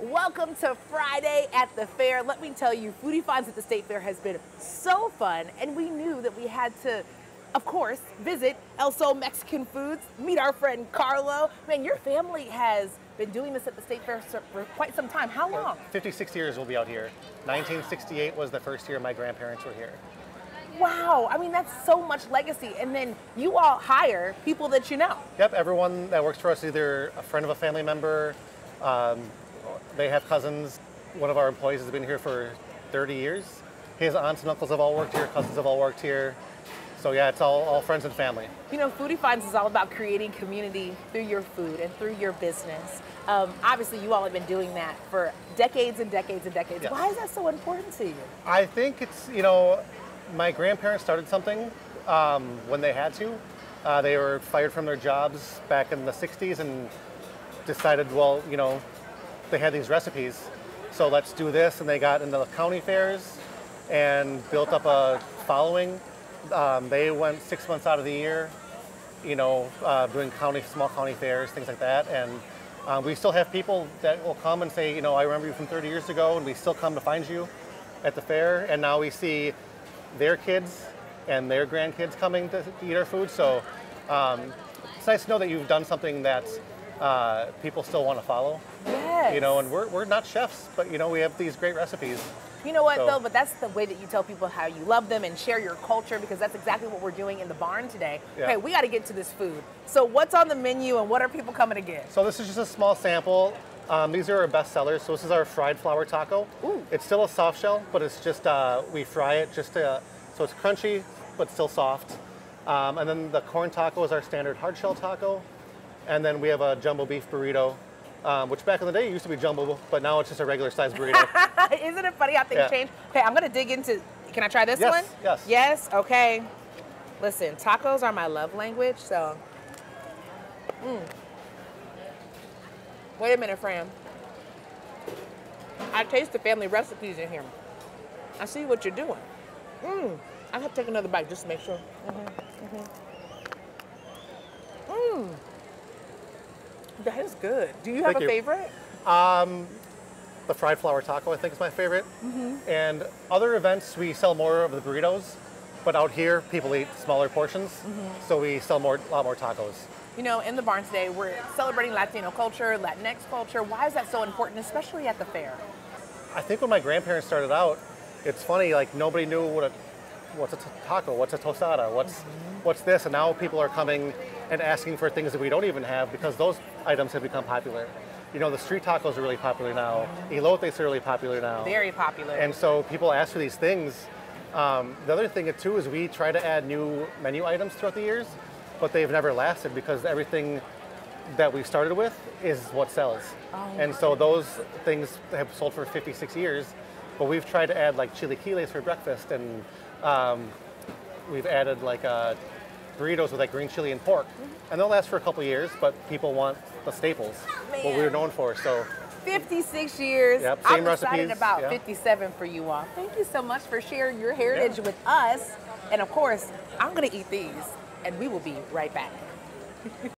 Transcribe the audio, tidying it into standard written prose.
Welcome to Friday at the fair. Let me tell you, Foodie Finds at the State Fair has been so fun, and we knew that we had to, of course, visit El Sol Mexican Foods, meet our friend Carlo. Man, your family has been doing this at the State Fair for quite some time. How long? 56 years we'll be out here. 1968 was the first year my grandparents were here. Wow, I mean, that's so much legacy. And then you all hire people that you know. Yep, everyone that works for us is either a friend of a family member, they have cousins. One of our employees has been here for 30 years. His aunts and uncles have all worked here, cousins have all worked here. So yeah, it's all friends and family. You know, Foodie Finds is all about creating community through your food and through your business. Obviously, you all have been doing that for decades and decades and decades. Yes. Why is that so important to you? I think it's, my grandparents started something when they had to. They were fired from their jobs back in the 60s and decided, well, they had these recipes, so let's do this. And they got into the county fairs and built up a following. They went 6 months out of the year, doing small county fairs, things like that. And we still have people that will come and say, I remember you from 30 years ago, and we still come to find you at the fair. And now we see their kids and their grandkids coming to eat our food. So it's nice to know that you've done something that people still want to follow. Yes. And we're not chefs, but we have these great recipes. You know what, though? But that's the way that you tell people how you love them and share your culture, because that's exactly what we're doing in the barn today. Yeah. Okay, we got to get to this food. So what's on the menu and what are people coming to get? So this is just a small sample. These are our best sellers. So this is our fried flour taco. Ooh. It's still a soft shell, but it's just, we fry it just so it's crunchy, but still soft. And then the corn taco is our standard hard shell taco. And then we have a jumbo beef burrito, which back in the day used to be jumbo, but now it's just a regular sized burrito. Isn't it funny how things change? Okay, I'm going to dig into, can I try this one? Yes. Yes, okay. Listen, tacos are my love language, so. Wait a minute, Fran. I taste the family recipes in here. I see what you're doing. I have to take another bite just to make sure. That is good. Do you have a favorite? The fried flour taco, I think, is my favorite. And other events, we sell more of the burritos, but out here, people eat smaller portions, so we sell a lot more tacos. In the barn today, we're celebrating Latino culture, Latinx culture. Why is that so important, especially at the fair? I think when my grandparents started out, it's funny, like nobody knew what's a taco, what's a tostada, what's this, and now people are coming and asking for things that we don't even have because those items have become popular. The street tacos are really popular now. Elotes are really popular now. Very popular. And so people ask for these things. The other thing too is we try to add new menu items throughout the years, but they've never lasted because everything that we started with is what sells. And so those things have sold for 56 years, but we've tried to add like chili quiles for breakfast, and we've added like burritos with like green chili and pork. And they'll last for a couple years, but people want the staples, what we're known for. So 56 years. Yep, I'm excited about 57 for you all. Thank you so much for sharing your heritage with us. And of course, I'm going to eat these, and we will be right back.